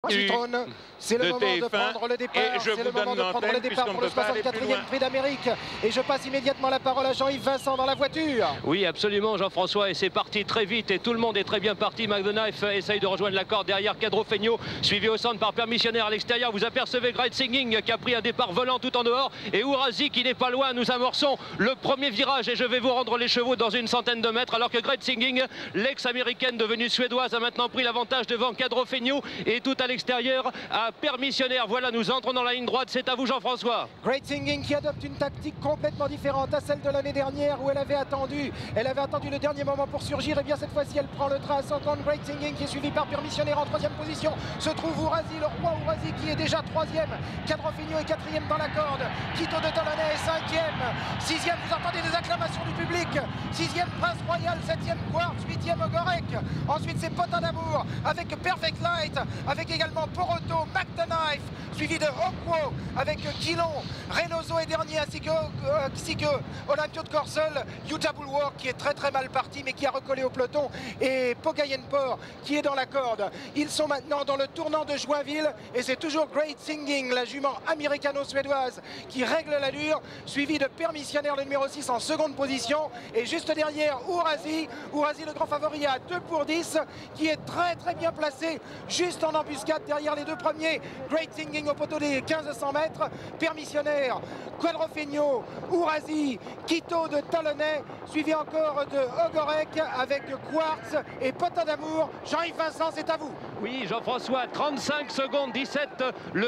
Citrone, c'est le moment de prendre le départ, c'est le moment de prendre le départ pour le 64e Prix d'Amérique. Et je passe immédiatement la parole à Jean-Yves Vincent dans la voiture. Oui, absolument, Jean-François, et c'est parti très vite et tout le monde est très bien parti. McDonough essaye de rejoindre la corde derrière Cadrofegno, suivi au centre par Permissionnaire à l'extérieur. Vous apercevez Great Singing qui a pris un départ volant tout en dehors et Ourasi qui n'est pas loin. Nous amorçons le premier virage et je vais vous rendre les chevaux dans une centaine de mètres, alors que Great Singing, l'ex-américaine devenue suédoise, a maintenant pris l'avantage devant Cadrofegno et tout à l'extérieur à Permissionnaire. Voilà, nous entrons dans la ligne droite, c'est à vous Jean-François. Great Singing qui adopte une tactique complètement différente à celle de l'année dernière où elle avait attendu le dernier moment pour surgir. Et bien cette fois-ci elle prend le train à son compte. Great Singing qui est suivi par Permissionnaire en troisième position. Se trouve Ourasi, le roi Ourasi qui est déjà troisième. Cadrofegno est quatrième dans la corde. Quito de Talonnais est cinquième. Sixième, vous entendez les acclamations du public. Sixième Prince Royal, septième Quartz, huitième Ogorek. Ensuite c'est Potin d'Amour avec Perfect Light, avec également Poroto, McDonough, suivi de Okwo avec Quilon, Reynoso est dernier ainsi que Olympio de Corsel, Utah Bulwark qui est très mal parti mais qui a recollé au peloton et Pogayenpor qui est dans la corde. Ils sont maintenant dans le tournant de Joinville et c'est toujours Great Singing, la jument américano-suédoise qui règle l'allure, suivi de Permissionnaire le numéro 6 en seconde position et juste derrière Ourasi le grand favori à 2 pour 10 qui est très bien placé juste en embuscade derrière les deux premiers. Great Singing au poteau des 1500 mètres, Permissionnaire, Cadrofegno, Ourasi, Quito de Talonnais, suivi encore de Ogorek avec Quartz et Potin d'Amour. Jean-Yves Vincent, c'est à vous. Oui, Jean-François, 35 secondes 17,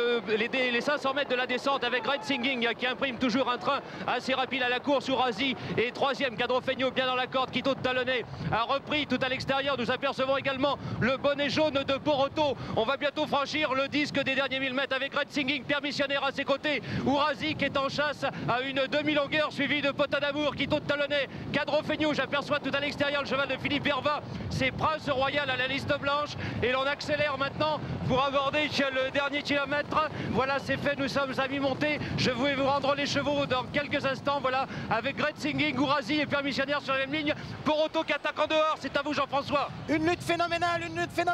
les 500 mètres de la descente avec Great Singing qui imprime toujours un train assez rapide à la course. Ourasi et troisième, Cadrofegno bien dans la corde. Quito de Talonnais a repris tout à l'extérieur. Nous apercevons également le bonnet jaune de Poroto. On va bientôt franchir le disque des derniers 1000 mètres avec Great Singing, Permissionnaire à ses côtés. Ourasi qui est en chasse à une demi-longueur, suivi de Potin d'Amour, Quito de Talonnais, Cadrofegno. J'aperçois tout à l'extérieur le cheval de Philippe Verva. C'est Prince Royal à la liste blanche et l'on accélère maintenant pour aborder le dernier kilomètre. Voilà, c'est fait, nous sommes à mi-montée. Je vais vous rendre les chevaux dans quelques instants. Voilà, avec Great Singing, Ourasi et Permissionnaire sur la même ligne. Poroto qui attaque en dehors, c'est à vous Jean-François. Une lutte phénoménale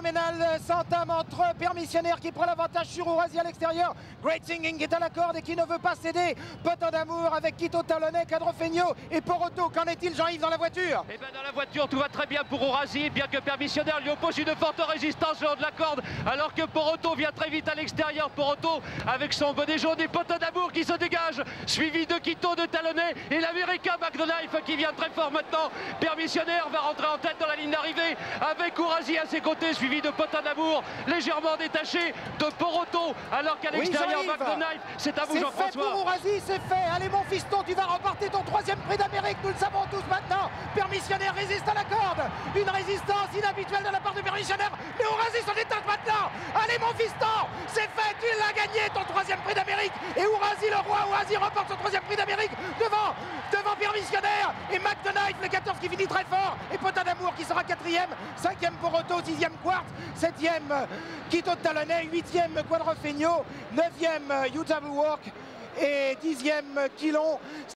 s'entame entre Permissionnaire qui prend l'avantage sur Ourasi à l'extérieur. Great Singing est à la corde et qui ne veut pas céder. Potin d'Amour avec Quito Talonnais, Cadrofegno et Poroto. Qu'en est-il Jean-Yves dans la voiture? Eh bien dans la voiture tout va très bien pour Ourasi, bien que Permissionnaire lui oppose une forte résistance le long de la corde, alors que Poroto vient très vite à l'extérieur. Poroto avec son bonnet jaune et Potin d'Amour qui se dégage, suivi de Quito de Talonnais et l'américain McDonough qui vient très fort maintenant. Permissionnaire va rentrer en tête dans la ligne d'arrivée avec Ourasi à ses côtés, suivi de Potin d'Amour, légèrement détaché de Poroto, alors qu'à l'extérieur McDonough. C'est à vous Jean-François. C'est fait pour Ourasi, c'est fait. Allez mon fiston, tu vas remporter ton 3e Prix d'Amérique, nous le savons tous maintenant. Permissionnaire résiste à la corde, une résistance inhabituelle de la part de Permissionnaire, mais Ourasi s'en éteint maintenant. Allez mon fiston, c'est fait, tu l'as gagné ton 3e Prix d'Amérique et Ourasi, le roi Ourasi remporte son 3e Prix d'Amérique devant Permissionnaire et McDonough, le 14 qui finit très fort, et Potin d'Amour qui sera 4e, 5e Poroto, 6e Quartz, 7e Quito de Talonnais, 8e Cadrofegno, 9e Utah Bulwark et 10e Quilon.